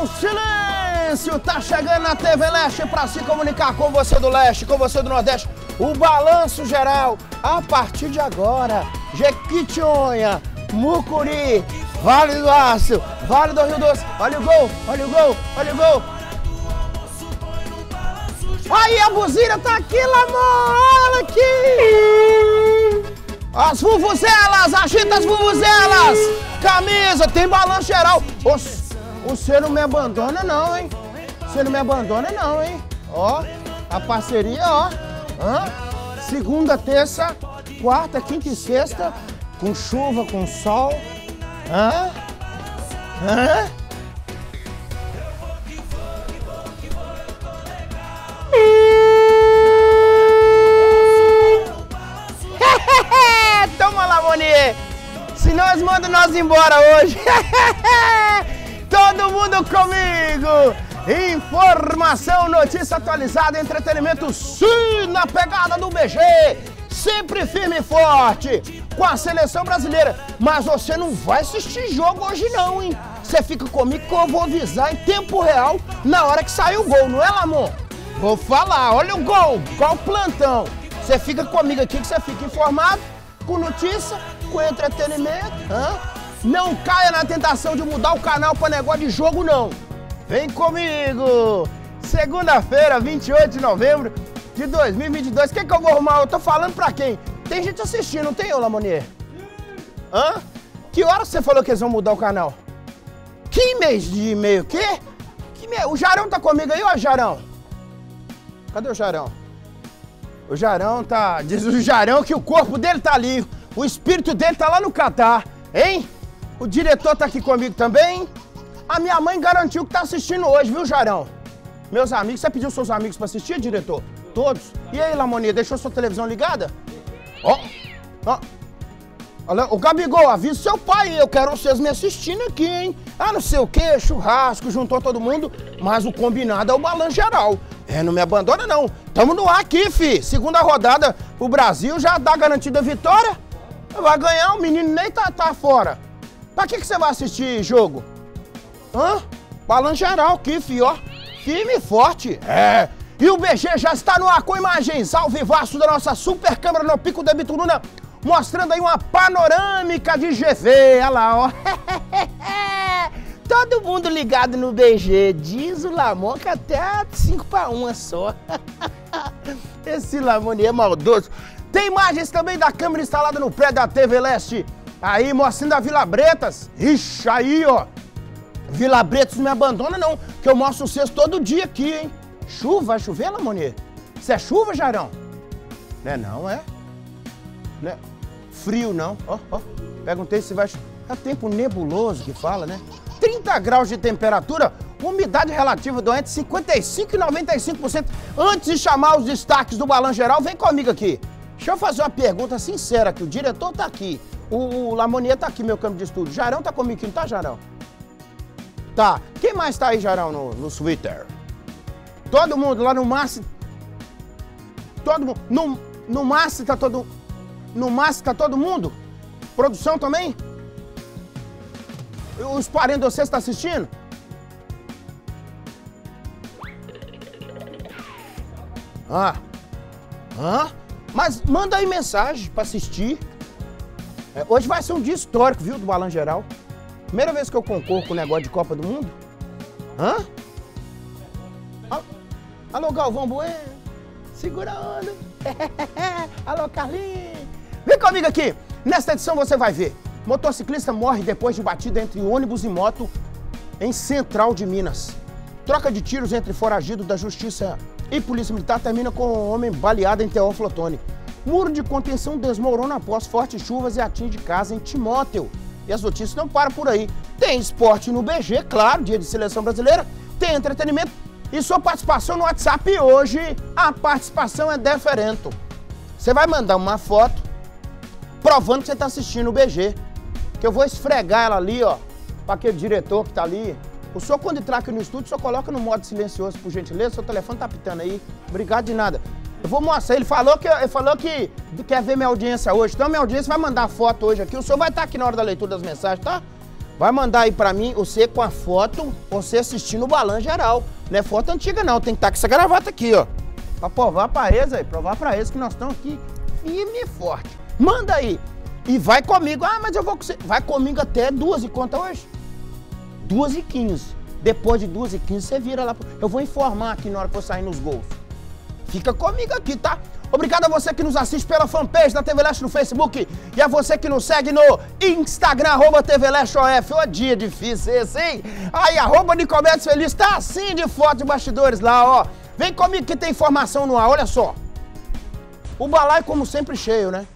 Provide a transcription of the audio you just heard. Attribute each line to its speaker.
Speaker 1: Não, silêncio! Tá chegando na TV Leste para se comunicar com você do Leste, com você do Nordeste. O Balanço Geral, a partir de agora. Jequitinhonha, Mucuri, Vale do Aço, Vale do Rio Doce. Olha o gol, olha o gol, olha o gol. Aí a buzina tá aqui, Lamor, olha aqui. As vuvuzelas, agita as vuvuzelas. Camisa, tem Balanço Geral. Você não me abandona não, hein? Você não me abandona não, hein? Ó, a parceria, ó. Segunda, terça, quarta, quinta e sexta, com chuva, com sol. Toma lá, Monier. Se nós mandam nós embora hoje. Todo mundo comigo. Informação, notícia atualizada, entretenimento, sim, na pegada do BG. Sempre firme e forte com a seleção brasileira. Mas você não vai assistir jogo hoje não, hein? Você fica comigo que eu vou avisar em tempo real na hora que sair o gol, não é, Lamon? Vou falar, olha o gol, qual plantão. Você fica comigo aqui que você fica informado, com notícia, com entretenimento. Não caia na tentação de mudar o canal para negócio de jogo, não. Vem comigo! Segunda-feira, 28 de novembro de 2022. O que eu vou arrumar? Eu tô falando pra quem? Tem gente assistindo, não tem, ô Lamonier? Que hora você falou que eles vão mudar o canal? Que mês de e-mail? Quê? O Jarão tá comigo aí, ó, Jarão? Cadê o Jarão? O Jarão tá... Diz o Jarão que o corpo dele tá ali. O espírito dele tá lá no Catar, hein? O diretor tá aqui comigo também. A minha mãe garantiu que tá assistindo hoje, viu, Jarão? Meus amigos, você pediu seus amigos pra assistir, diretor? Todos? E aí, Lamonia, deixou sua televisão ligada? Olha, o Gabigol, avisa seu pai, eu quero vocês me assistindo aqui, hein? Não sei o quê, churrasco, juntou todo mundo, mas o combinado é o Balanço Geral. Não me abandona não. Tamo no ar aqui, fi. Segunda rodada, o Brasil já dá garantida vitória. Vai ganhar, o menino nem tá fora. Pra que você vai assistir jogo? Balanço Geral aqui, fi, ó. Firme e forte. E o BG já está no ar com imagens ao vivaço da nossa super câmera no Pico da Bituruna, mostrando aí uma panorâmica de GV. Olha lá, ó. Todo mundo ligado no BG. Diz o Lamon que até 5-1 é só. Esse Lamon é maldoso. Tem imagens também da câmera instalada no prédio da TV Leste. Aí, mostrando a Vila Bretas. Ixi, aí, ó. Vila Bretas não me abandona, não. Que eu mostro vocês todo dia aqui, hein. Chuva, vai chover, Lamonier? Isso é chuva, Jarão? Não é? Não é frio, não. Perguntei se vai chover. É tempo nebuloso que fala, né? 30 graus de temperatura, umidade relativa do ar entre 55% e 95%. Antes de chamar os destaques do Balanço Geral, vem comigo aqui. Deixa eu fazer uma pergunta sincera aqui. O diretor tá aqui. O Lamonier tá aqui, meu campo de estúdio. Jarão tá comigo aqui, não tá, Jarão? Tá. Quem mais tá aí, Jarão, no Twitter? Todo mundo lá no Márcio. Todo mundo. No Márcio tá todo. No Márcio tá todo mundo? Produção também? Os parentes de vocês estão assistindo? Mas manda aí mensagem pra assistir. Hoje vai ser um dia histórico, viu, do Balanço Geral. Primeira vez que eu concorro com o negócio de Copa do Mundo. Alô, Galvão Bueno. Segura a onda. Alô, Carlinhos. Vem comigo aqui. Nesta edição você vai ver. Motociclista morre depois de batida entre ônibus e moto em Central de Minas. Troca de tiros entre foragido da Justiça e Polícia Militar termina com um homem baleado em Teófilo Otoni. Muro de contenção desmorona após fortes chuvas e atinge casa em Timóteo. E as notícias não param por aí. Tem esporte no BG, claro, dia de seleção brasileira. Tem entretenimento e sua participação no WhatsApp. Hoje a participação é diferente. Você vai mandar uma foto provando que você está assistindo o BG. Que eu vou esfregar ela ali, ó, para aquele diretor que tá ali. O senhor, quando entrar aqui no estúdio, o senhor coloca no modo silencioso, por gentileza. Seu telefone tá pitando aí. Obrigado de nada. Eu vou mostrar. Ele falou que quer ver minha audiência hoje. Então, minha audiência vai mandar foto hoje aqui. O senhor vai estar aqui na hora da leitura das mensagens, tá? Vai mandar aí pra mim, você com a foto, você assistindo o Balanço Geral. Não é foto antiga não, tem que estar com essa gravata aqui, ó. Pra provar pra eles aí, provar pra eles que nós estamos aqui firme e forte. Manda aí. E vai comigo. Ah, mas eu vou com você. Vai comigo até 2h, conta hoje? 2h15. Depois de 2h15 você vira lá. Eu vou informar aqui na hora que eu sair nos gols. Fica comigo aqui, tá? Obrigado a você que nos assiste pela fanpage da TV Leste no Facebook e a você que nos segue no Instagram, @TVLesteOF. Ô dia difícil esse, hein? Aí, @Nicomedes Feliz, tá assim de foto de bastidores lá, ó. Vem comigo que tem informação no ar, olha só. O balaio, como sempre, cheio, né?